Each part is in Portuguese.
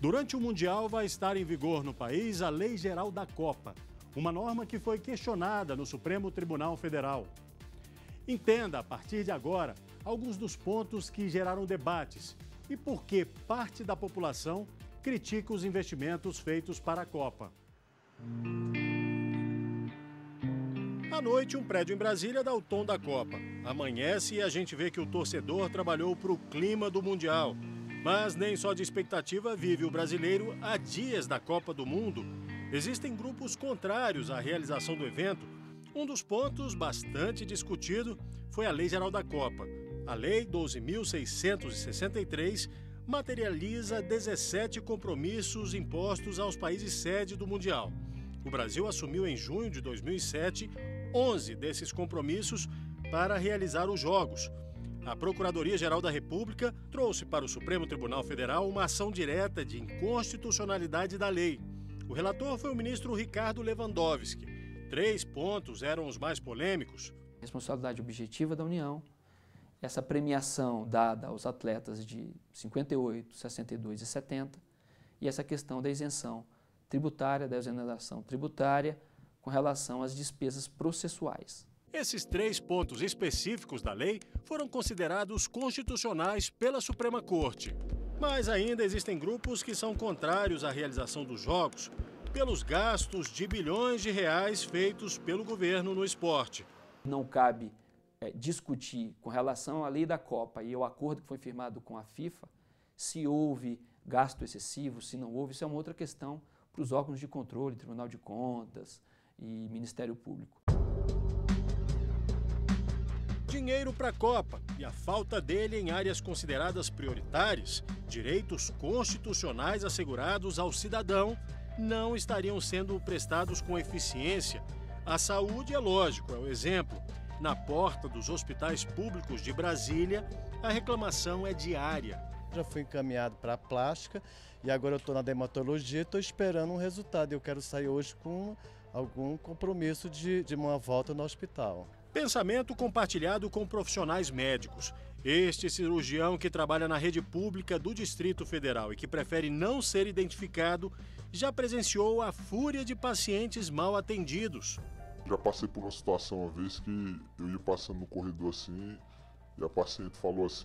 Durante o Mundial vai estar em vigor no país a Lei Geral da Copa, uma norma que foi questionada no Supremo Tribunal Federal. Entenda, a partir de agora, alguns dos pontos que geraram debates e por que parte da população critica os investimentos feitos para a Copa. À noite, um prédio em Brasília dá o tom da Copa. Amanhece e a gente vê que o torcedor trabalhou para o clima do Mundial. Mas nem só de expectativa vive o brasileiro a dias da Copa do Mundo. Existem grupos contrários à realização do evento. Um dos pontos bastante discutido foi a Lei Geral da Copa. A Lei 12.663 materializa 17 compromissos impostos aos países sede do Mundial. O Brasil assumiu em junho de 2007 11 desses compromissos para realizar os Jogos. A Procuradoria-Geral da República trouxe para o Supremo Tribunal Federal uma ação direta de inconstitucionalidade da lei. O relator foi o ministro Ricardo Lewandowski. 3 pontos eram os mais polêmicos. Responsabilidade objetiva da União, essa premiação dada aos atletas de 58, 62 e 70 e essa questão da isenção tributária, da exoneração tributária com relação às despesas processuais. Esses 3 pontos específicos da lei foram considerados constitucionais pela Suprema Corte. Mas ainda existem grupos que são contrários à realização dos Jogos pelos gastos de bilhões de reais feitos pelo governo no esporte. Não cabe discutir com relação à lei da Copa e ao acordo que foi firmado com a FIFA se houve gasto excessivo, se não houve. Isso é uma outra questão para os órgãos de controle, Tribunal de Contas e Ministério Público. Dinheiro para a Copa e a falta dele em áreas consideradas prioritárias, direitos constitucionais assegurados ao cidadão, não estariam sendo prestados com eficiência. A saúde, é lógico, é o exemplo. Na porta dos hospitais públicos de Brasília, a reclamação é diária. Já fui encaminhado para a plástica e agora eu estou na dermatologia e estou esperando um resultado. Eu quero sair hoje com algum compromisso de uma volta no hospital. Pensamento compartilhado com profissionais médicos. Este cirurgião que trabalha na rede pública do Distrito Federal e que prefere não ser identificado, já presenciou a fúria de pacientes mal atendidos. Já passei por uma situação uma vez que eu ia passando no corredor assim e a paciente falou assim,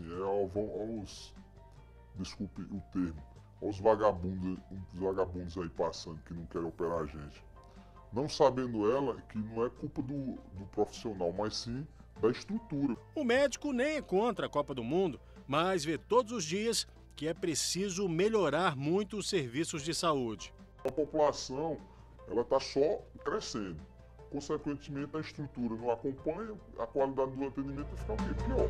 desculpe o termo, aos vagabundos aí passando que não querem operar a gente. Não sabendo ela que não é culpa do profissional, mas sim da estrutura. O médico nem é contra a Copa do Mundo, mas vê todos os dias que é preciso melhorar muito os serviços de saúde. A população ela está só crescendo. Consequentemente, a estrutura não acompanha, a qualidade do atendimento vai ficar o quê? Pior.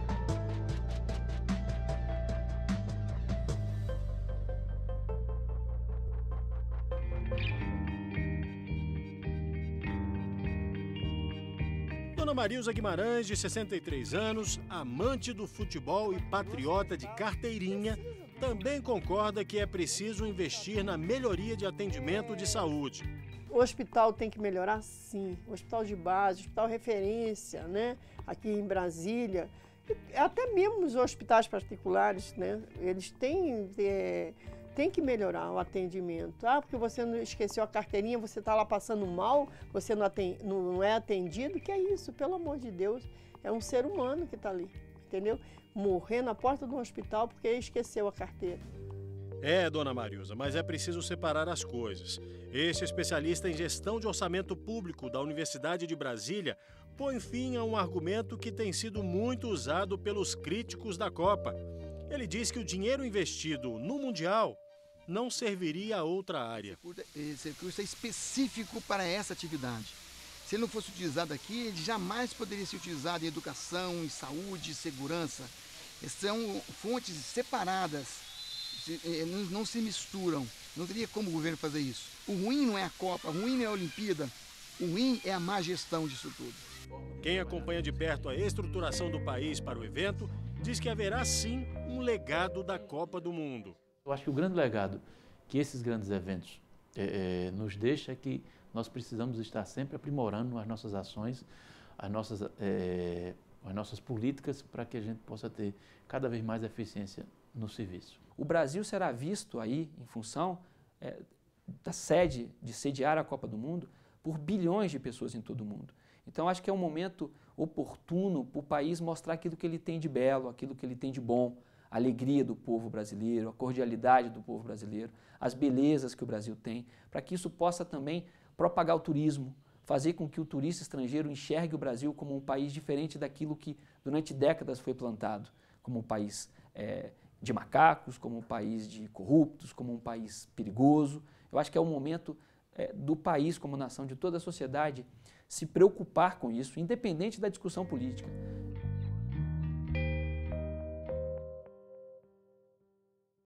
Dona Marilza Guimarães, de 63 anos, amante do futebol e patriota de carteirinha, também concorda que é preciso investir na melhoria de atendimento de saúde. O hospital tem que melhorar, sim. O hospital de base, o hospital referência, né? Aqui em Brasília. Até mesmo os hospitais particulares, né? Eles têm que melhorar o atendimento. Ah, porque você não esqueceu a carteirinha, você está lá passando mal, você não é atendido. Que é isso? Pelo amor de Deus, é um ser humano que está ali, entendeu? Morrer na porta do hospital porque esqueceu a carteira. É, dona Marilza, mas é preciso separar as coisas. Este especialista em gestão de orçamento público da Universidade de Brasília põe fim a um argumento que tem sido muito usado pelos críticos da Copa. Ele diz que o dinheiro investido no Mundial não serviria a outra área. Esse recurso é específico para essa atividade. Se ele não fosse utilizado aqui, ele jamais poderia ser utilizado em educação, em saúde, segurança. São fontes separadas. Não se misturam, não teria como o governo fazer isso. O ruim não é a Copa, o ruim não é a Olimpíada, o ruim é a má gestão disso tudo. Quem acompanha de perto a estruturação do país para o evento diz que haverá sim um legado da Copa do Mundo. Eu acho que o grande legado que esses grandes eventos nos deixa é que nós precisamos estar sempre aprimorando as nossas ações, as nossas políticas para que a gente possa ter cada vez mais eficiência no serviço. o Brasil será visto aí, em função da sede, de sediar a Copa do Mundo, por bilhões de pessoas em todo o mundo. Então, acho que é um momento oportuno para o país mostrar aquilo que ele tem de belo, aquilo que ele tem de bom, a alegria do povo brasileiro, a cordialidade do povo brasileiro, as belezas que o Brasil tem, para que isso possa também propagar o turismo, fazer com que o turista estrangeiro enxergue o Brasil como um país diferente daquilo que durante décadas foi plantado, como um país de macacos, como um país de corruptos, como um país perigoso. Eu acho que é o momento do país como nação, de toda a sociedade, se preocupar com isso, independente da discussão política.